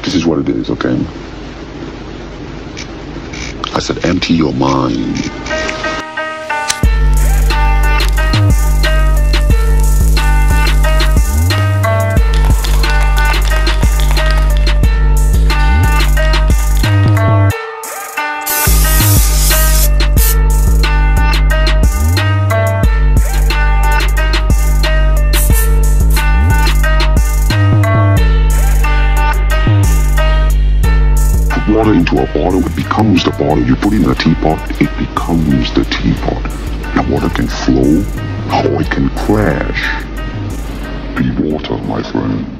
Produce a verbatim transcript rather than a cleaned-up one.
This is what it is, okay? I said, empty your mind. Water into a bottle, it becomes the bottle. You put it in a teapot, it becomes the teapot. Now water can flow, or it can crash. Be water, my friend.